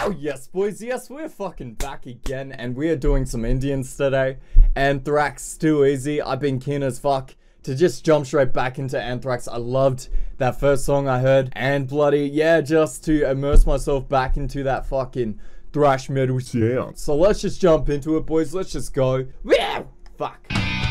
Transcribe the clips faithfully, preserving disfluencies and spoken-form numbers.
Wow, yes boys, yes, we're fucking back again, and we are doing some Indians today. Anthrax, too easy. I've been keen as fuck to just jump straight back into Anthrax. I loved that first song I heard, and bloody, yeah, just to immerse myself back into that fucking thrash metal sound. So let's just jump into it, boys, let's just go. Wow, fuck.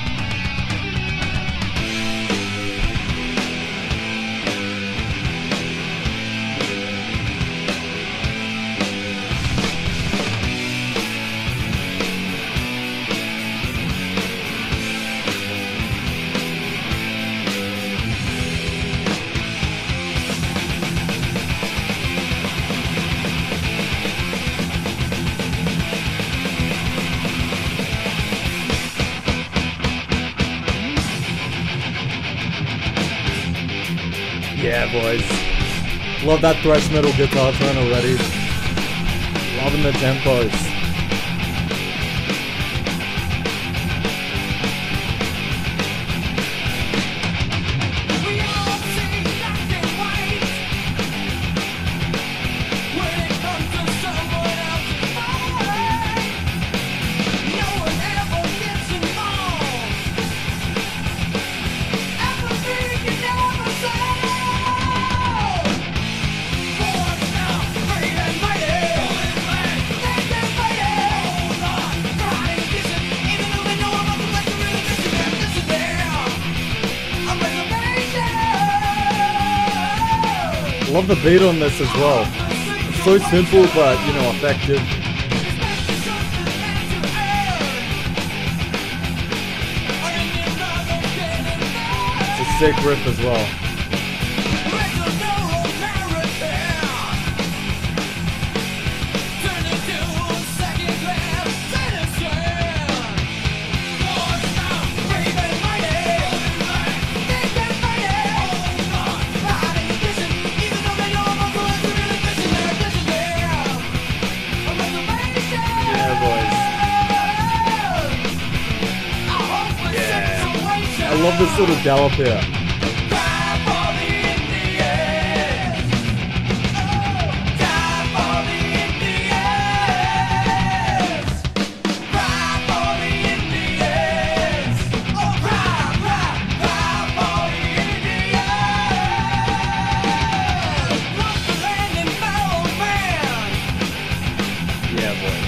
Yeah, boys. Love that thrash metal guitar tone already. Loving the tempos. Love the beat on this as well. It's so simple but, you know, effective. It's a sick riff as well. I love this little gallop here. Yeah, boy.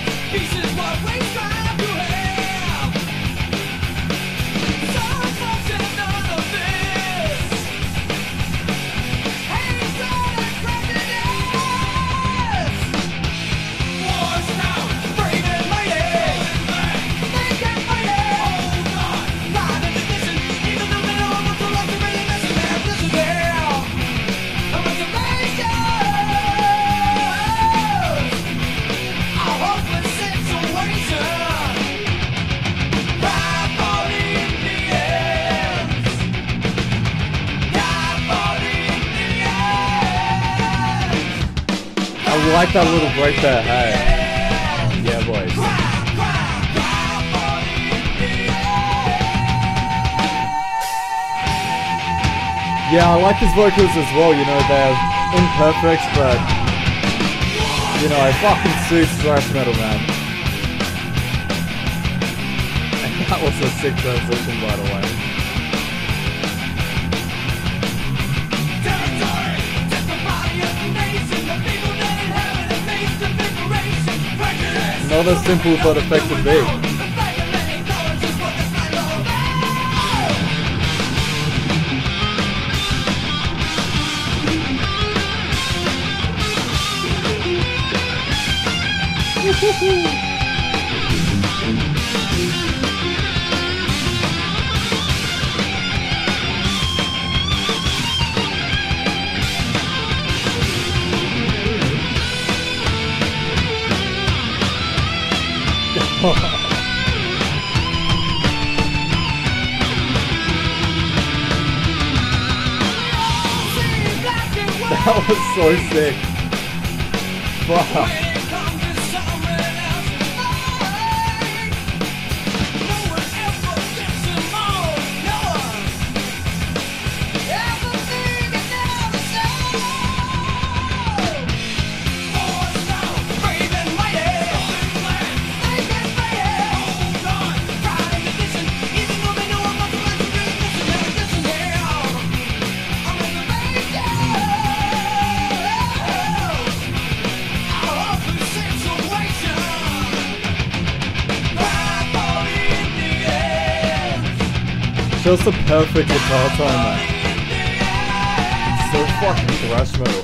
I like that little break there, hey. Yeah, boys. Yeah, I like his vocals as well, you know, they're imperfect, but, you know, it fucking suits thrash metal, man. And that was a sick transition, by the way. Another simple but effective beat. That was so sick. Fuck. Just a perfect guitar tone, man. So fucking thrash metal.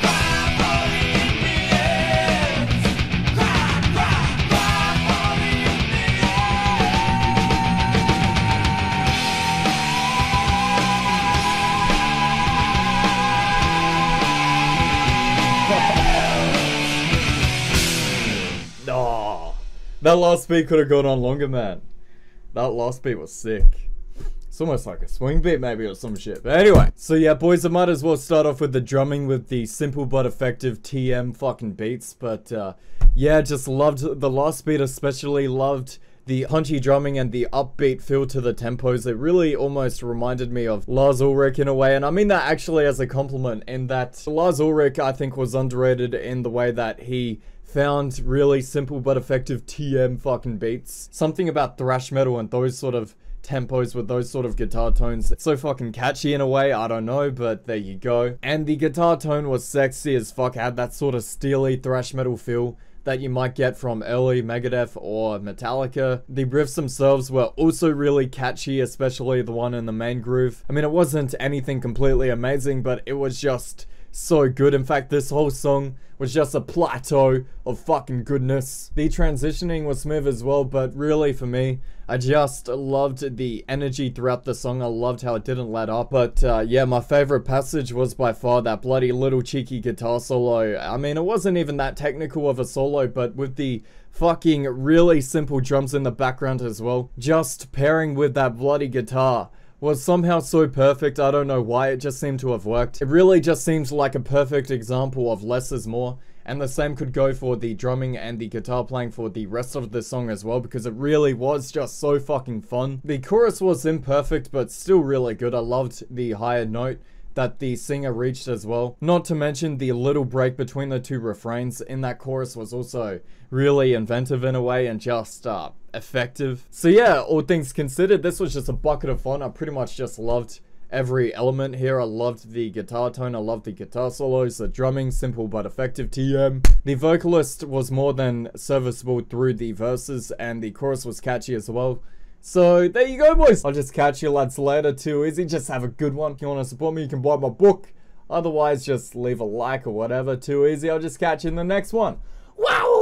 Oh, that last beat could have gone on longer, man. That last beat was sick. It's almost like a swing beat maybe or some shit. But anyway, so yeah, boys, I might as well start off with the drumming with the simple but effective T M fucking beats. But uh, yeah, just loved the last beat, especially loved the punchy drumming and the upbeat feel to the tempos. It really almost reminded me of Lars Ulrich in a way, and I mean that actually as a compliment, in that Lars Ulrich, I think, was underrated in the way that he found really simple but effective T M fucking beats. Something about thrash metal and those sort of tempos with those sort of guitar tones, it's so fucking catchy in a way, I don't know, but there you go. And the guitar tone was sexy as fuck, had that sort of steely thrash metal feel that you might get from early Megadeth or Metallica. The riffs themselves were also really catchy, especially the one in the main groove. I mean, it wasn't anything completely amazing, but it was just so good. In fact, this whole song was just a plateau of fucking goodness. The transitioning was smooth as well, but really for me, I just loved the energy throughout the song. I loved how it didn't let up. But uh, yeah, my favorite passage was by far that bloody little cheeky guitar solo. I mean, it wasn't even that technical of a solo, but with the fucking really simple drums in the background as well, just pairing with that bloody guitar was somehow so perfect. I don't know why, it just seemed to have worked. It really just seems like a perfect example of less is more, and the same could go for the drumming and the guitar playing for the rest of the song as well, because it really was just so fucking fun. The chorus was imperfect, but still really good. I loved the higher note that the singer reached as well. Not to mention the little break between the two refrains in that chorus was also really inventive in a way and just uh, effective. So yeah, all things considered, this was just a bucket of fun. I pretty much just loved every element here. I loved the guitar tone, I loved the guitar solos, the drumming, simple but effective T M. The vocalist was more than serviceable through the verses, and the chorus was catchy as well. So there you go, boys. I'll just catch you lads later. Too easy. Just have a good one. If you want to support me, you can buy my book. Otherwise, just leave a like or whatever. Too easy. I'll just catch you in the next one. Wow.